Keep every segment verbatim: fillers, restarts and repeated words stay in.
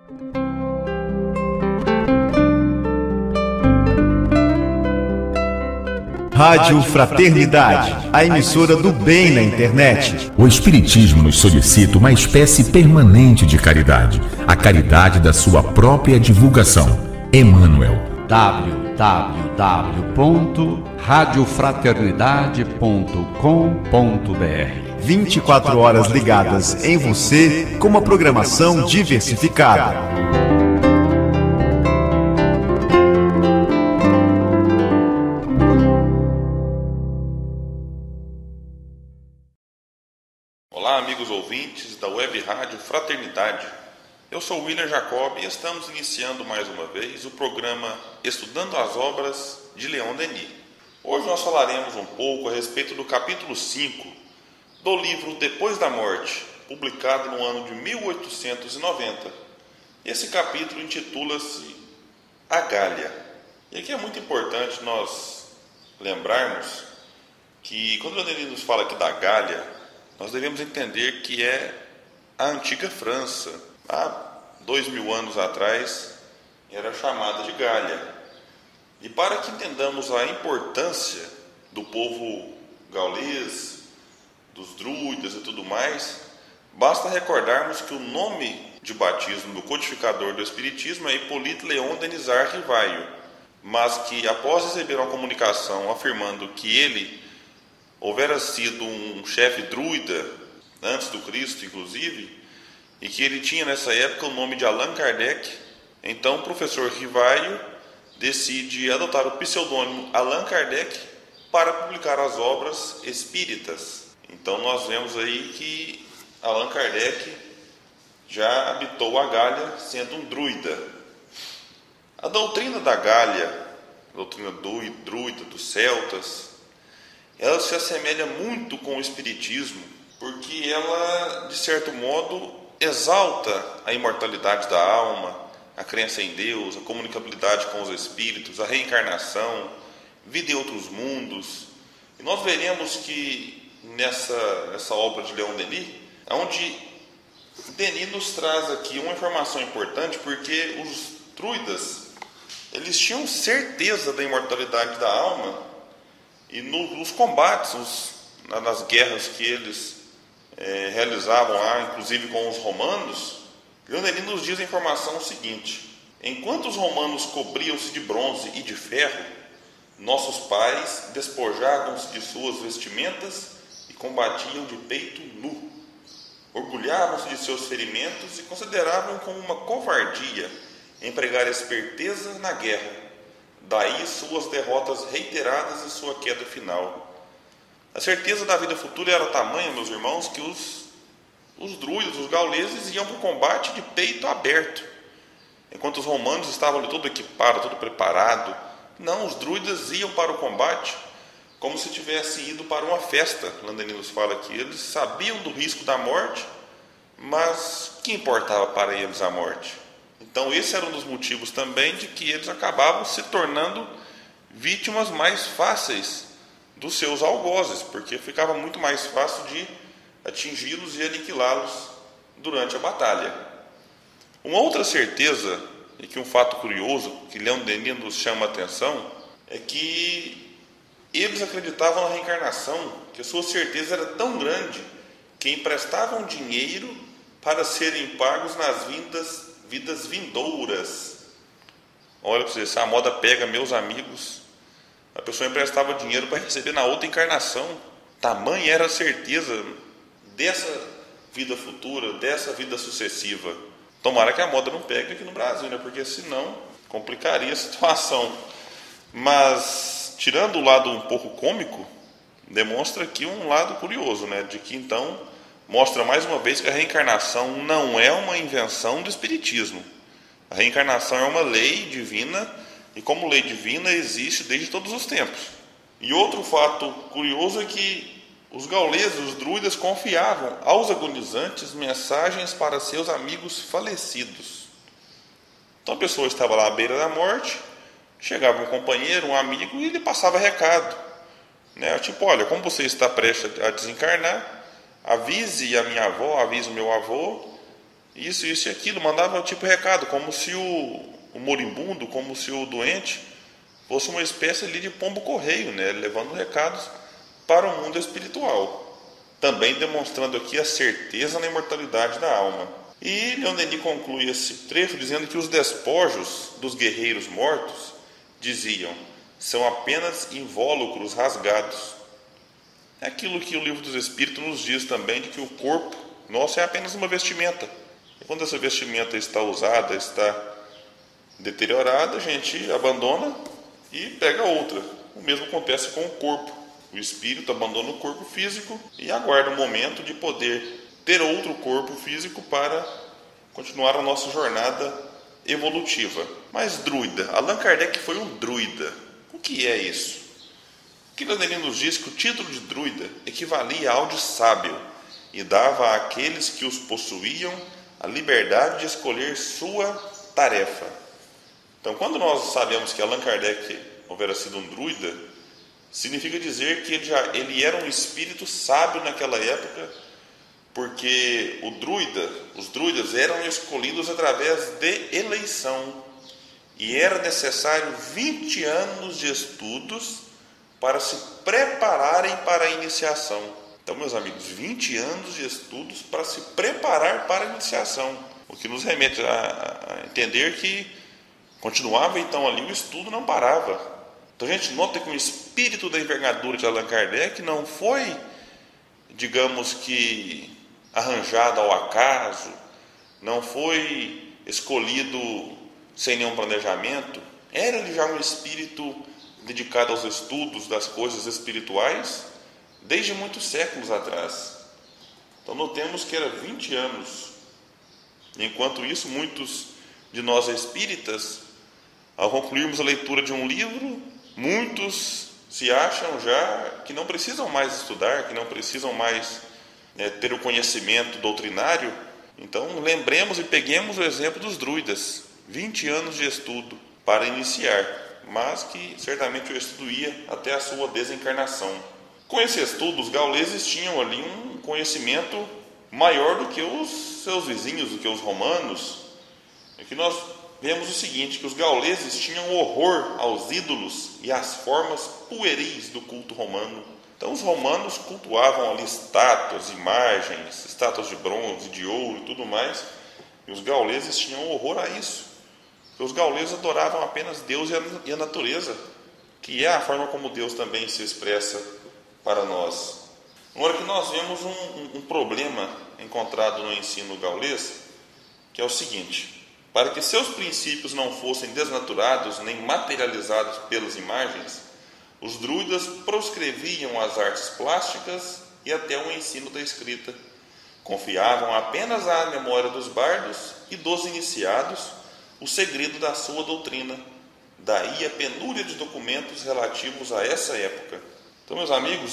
Rádio Fraternidade, a emissora do bem na internet. O Espiritismo nos solicita uma espécie permanente de caridade, a caridade da sua própria divulgação. Emmanuel. w w w ponto rádio fraternidade ponto com ponto b r vinte e quatro horas ligadas em você com uma programação diversificada. Olá, amigos ouvintes da Web Rádio Fraternidade. Eu sou William Jacob e estamos iniciando mais uma vez o programa Estudando as Obras de Leon Denis. Hoje nós falaremos um pouco a respeito do capítulo cinco do livro Depois da Morte, publicado no ano de mil oitocentos e noventa. Esse capítulo intitula-se A Gália. E aqui é muito importante nós lembrarmos que quando Leon Denis nos fala aqui da Gália, nós devemos entender que é a antiga França. Há dois mil anos atrás era chamada de Gália. E para que entendamos a importância do povo gaulês, dos druidas e tudo mais, basta recordarmos que o nome de batismo do codificador do Espiritismo é Hippolyte Léon Denisard Rivaio, mas que após receber uma comunicação afirmando que ele houvera sido um chefe druida, antes do Cristo inclusive, e que ele tinha nessa época o nome de Allan Kardec, então o professor Rivaio decide adotar o pseudônimo Allan Kardec para publicar as obras espíritas. Então nós vemos aí que Allan Kardec já habitou a Gália sendo um druida. A doutrina da Gália, a doutrina druida dos celtas, ela se assemelha muito com o Espiritismo, porque ela, de certo modo, exalta a imortalidade da alma, a crença em Deus, a comunicabilidade com os espíritos, a reencarnação, vida em outros mundos. E nós veremos que nessa, nessa obra de Leon Denis, onde Denis nos traz aqui uma informação importante, porque os druidas, eles tinham certeza da imortalidade da alma, e no, nos combates, os, nas guerras que eles é, realizavam lá, inclusive com os romanos, Leon Denis nos diz a informação seguinte: enquanto os romanos cobriam-se de bronze e de ferro, nossos pais despojavam-se de suas vestimentas e combatiam de peito nu. Orgulhavam-se de seus ferimentos e consideravam como uma covardia empregar esperteza na guerra. Daí suas derrotas reiteradas e sua queda final. A certeza da vida futura era tamanha, meus irmãos, que os, os druidas, os gauleses, iam para o combate de peito aberto, enquanto os romanos estavam ali todo equipado, todo preparado. Não, os druidas iam para o combate como se tivessem ido para uma festa. Leon Denis nos fala que eles sabiam do risco da morte, mas que importava para eles a morte? Então esse era um dos motivos também de que eles acabavam se tornando vítimas mais fáceis dos seus algozes, porque ficava muito mais fácil de atingi-los e aniquilá-los durante a batalha. Uma outra certeza, e que um fato curioso que Leon Denis nos chama a atenção, é que eles acreditavam na reencarnação, que a sua certeza era tão grande que emprestavam dinheiro para serem pagos nas vindas vidas vindouras. Olha para você, se a moda pega, meus amigos, a pessoa emprestava dinheiro para receber na outra encarnação. Tamanha era a certeza dessa vida futura, dessa vida sucessiva. Tomara que a moda não pegue aqui no Brasil, né? Porque senão complicaria a situação. Mas, tirando o lado um pouco cômico, demonstra aqui um lado curioso, né? De que então mostra mais uma vez que a reencarnação não é uma invenção do Espiritismo. A reencarnação é uma lei divina, e como lei divina existe desde todos os tempos. E outro fato curioso é que os gauleses, os druidas, confiavam aos agonizantes mensagens para seus amigos falecidos. Então a pessoa estava lá à beira da morte, chegava um companheiro, um amigo, e ele passava recado, né? Tipo, olha, como você está prestes a desencarnar, avise a minha avó, avise o meu avô, isso, isso e aquilo, mandava tipo recado, como se o, o moribundo, como se o doente fosse uma espécie ali de pombo-correio, né? Levando recados para o mundo espiritual. Também demonstrando aqui a certeza na imortalidade da alma. E Leon Denis conclui esse trecho dizendo que os despojos dos guerreiros mortos, diziam, são apenas invólucros rasgados. É aquilo que o Livro dos Espíritos nos diz também, de que o corpo nosso é apenas uma vestimenta. E quando essa vestimenta está usada, está deteriorada, a gente abandona e pega outra. O mesmo acontece com o corpo. O espírito abandona o corpo físico e aguarda o momento de poder ter outro corpo físico para continuar a nossa jornada evolutiva. Mas druida, Allan Kardec foi um druida. O que é isso? O que Leon Denis nos diz que o título de druida equivalia ao de sábio e dava àqueles que os possuíam a liberdade de escolher sua tarefa. Então, quando nós sabemos que Allan Kardec houvera sido um druida, significa dizer que ele, já, ele era um espírito sábio naquela época, porque o druida, os druidas eram escolhidos através de eleição, e era necessário vinte anos de estudos para se prepararem para a iniciação. Então, meus amigos, vinte anos de estudos para se preparar para a iniciação, o que nos remete a, a entender que continuava então ali, o estudo não parava. Então a gente nota que o espírito da envergadura de Allan Kardec não foi, digamos que, arranjado ao acaso, não foi escolhido sem nenhum planejamento. Era ele já um espírito dedicado aos estudos das coisas espirituais desde muitos séculos atrás. Então notemos que era vinte anos. Enquanto isso, muitos de nós espíritas, ao concluirmos a leitura de um livro, muitos se acham já que não precisam mais estudar, que não precisam mais é, ter o conhecimento doutrinário. Então, lembremos e peguemos o exemplo dos druidas. vinte anos de estudo para iniciar, mas que certamente o estudo ia até a sua desencarnação. Com esse estudo, os gauleses tinham ali um conhecimento maior do que os seus vizinhos, do que os romanos. É que nós vemos o seguinte, que os gauleses tinham horror aos ídolos e às formas pueris do culto romano. Então os romanos cultuavam ali estátuas, imagens, estátuas de bronze, de ouro e tudo mais, e os gauleses tinham horror a isso. Porque os gauleses adoravam apenas Deus e a natureza, que é a forma como Deus também se expressa para nós. Agora que nós vemos um, um, um problema encontrado no ensino gaulês, que é o seguinte: para que seus princípios não fossem desnaturados nem materializados pelas imagens, os druidas proscreviam as artes plásticas e até o ensino da escrita. Confiavam apenas à memória dos bardos e dos iniciados o segredo da sua doutrina. Daí a penúria de documentos relativos a essa época. Então, meus amigos,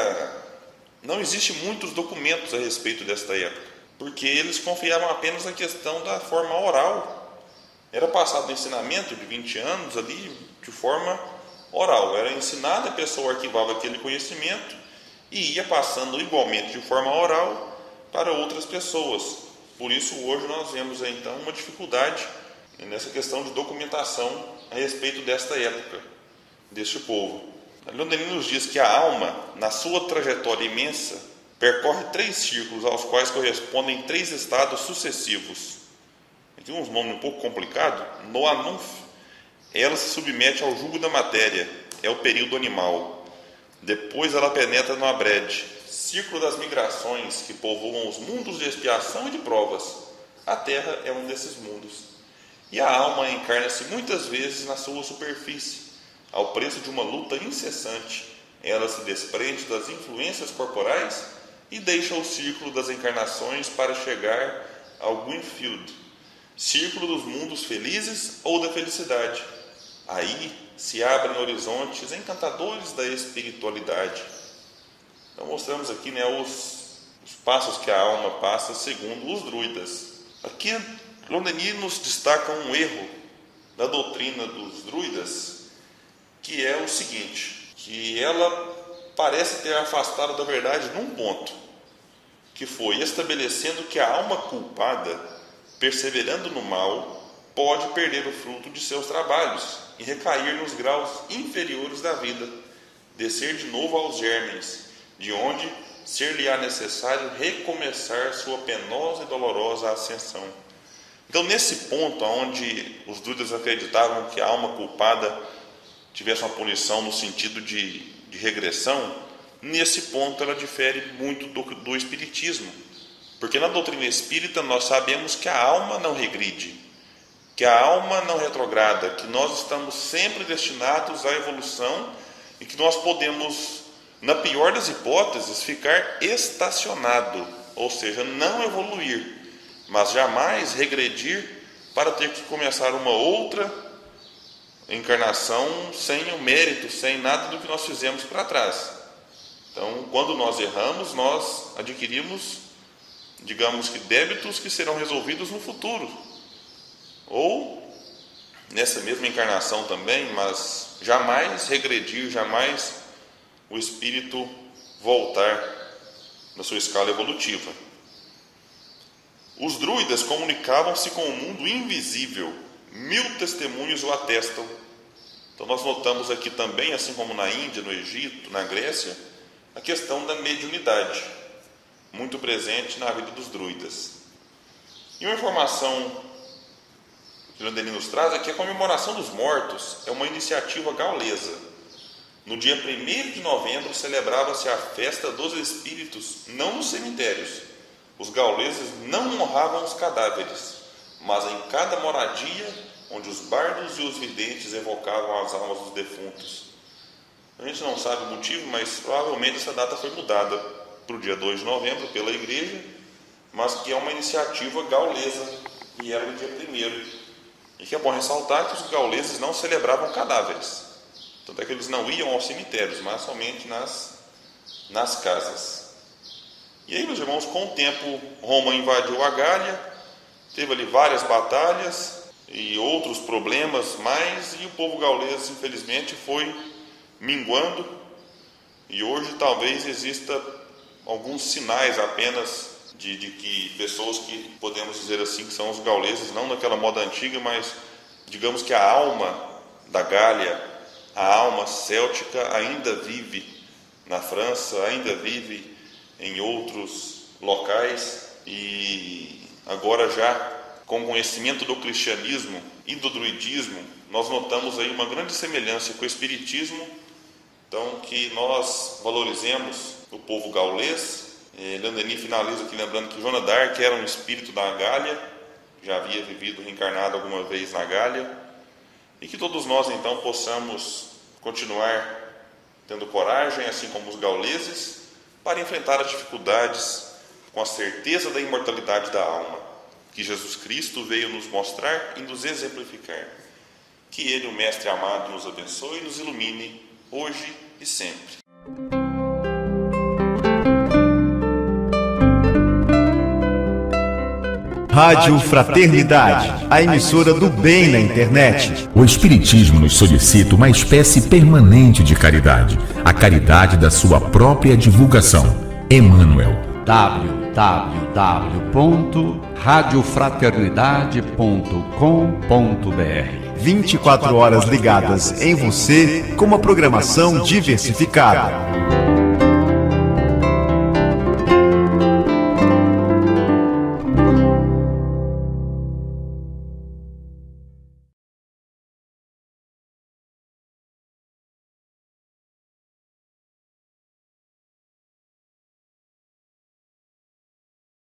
não existem muitos documentos a respeito desta época, porque eles confiavam apenas na questão da forma oral. Era passado o ensinamento de vinte anos ali de forma oral. Era ensinado, a pessoa arquivava aquele conhecimento e ia passando igualmente de forma oral para outras pessoas. Por isso, hoje nós vemos então uma dificuldade nessa questão de documentação a respeito desta época, deste povo. Leon Denis nos diz que a alma, na sua trajetória imensa, percorre três círculos aos quais correspondem três estados sucessivos. Aqui uns nomes um pouco complicados. No anunf, ela se submete ao jugo da matéria, é o período animal. Depois ela penetra no abrede, círculo das migrações que povoam os mundos de expiação e de provas. A terra é um desses mundos. E a alma encarna-se muitas vezes na sua superfície, ao preço de uma luta incessante. Ela se desprende das influências corporais e deixa o círculo das encarnações para chegar ao Gwynfield, círculo dos mundos felizes ou da felicidade. Aí se abrem horizontes encantadores da espiritualidade. Então mostramos aqui, né, os, os passos que a alma passa segundo os druidas. Aqui Leon Denis nos destaca um erro da doutrina dos druidas, que é o seguinte, que ela parece ter afastado da verdade num ponto, que foi estabelecendo que a alma culpada perseverando no mal, pode perder o fruto de seus trabalhos e recair nos graus inferiores da vida, descer de novo aos germens, de onde ser-lhe-á necessário recomeçar sua penosa e dolorosa ascensão. Então, nesse ponto, onde os druidas acreditavam que a alma culpada tivesse uma punição no sentido de, de regressão, nesse ponto ela difere muito do, do espiritismo. Porque na doutrina espírita nós sabemos que a alma não regride, que a alma não retrograda, que nós estamos sempre destinados à evolução e que nós podemos, na pior das hipóteses, ficar estacionado, ou seja, não evoluir, mas jamais regredir para ter que começar uma outra encarnação sem o mérito, sem nada do que nós fizemos para trás. Então, quando nós erramos, nós adquirimos, digamos que, débitos que serão resolvidos no futuro. Ou, nessa mesma encarnação também, mas jamais regredir, jamais o espírito voltar na sua escala evolutiva. Os druidas comunicavam-se com o mundo invisível. Mil testemunhos o atestam. Então nós notamos aqui também, assim como na Índia, no Egito, na Grécia, a questão da mediunidade, muito presente na vida dos druidas. E uma informação que o Leon nos traz é que a comemoração dos mortos é uma iniciativa gaulesa. No dia primeiro de novembro celebrava-se a festa dos espíritos, não nos cemitérios. Os gauleses não honravam os cadáveres, mas em cada moradia onde os bardos e os videntes evocavam as almas dos defuntos. A gente não sabe o motivo, mas provavelmente essa data foi mudada para o dia dois de novembro pela igreja, mas que é uma iniciativa gaulesa e era no dia primeiro. E que é bom ressaltar que os gauleses não celebravam cadáveres. Tanto é que eles não iam aos cemitérios, mas somente nas, nas casas. E aí, meus irmãos, com o tempo, Roma invadiu a Gália, teve ali várias batalhas e outros problemas mais, e o povo gaulês, infelizmente, foi minguando, e hoje talvez exista alguns sinais apenas de, de que pessoas que podemos dizer assim que são os gauleses, não naquela moda antiga, mas digamos que a alma da Gália, a alma céltica ainda vive na França, ainda vive em outros locais, e agora já com o conhecimento do cristianismo e do druidismo, nós notamos aí uma grande semelhança com o espiritismo. Então, que nós valorizemos o povo gaulês. Leon Denis finaliza aqui lembrando que Joana d'Arc era um espírito da Gália, já havia vivido reencarnado alguma vez na Gália, e que todos nós então possamos continuar tendo coragem, assim como os gauleses, para enfrentar as dificuldades com a certeza da imortalidade da alma, que Jesus Cristo veio nos mostrar e nos exemplificar. Que Ele, o Mestre amado, nos abençoe e nos ilumine hoje e sempre. Rádio Fraternidade, a emissora do bem na internet. O Espiritismo nos solicita uma espécie permanente de caridade, a caridade da sua própria divulgação. Emmanuel. w w w ponto rádio fraternidade ponto com ponto b r vinte e quatro horas ligadas em você com uma programação diversificada.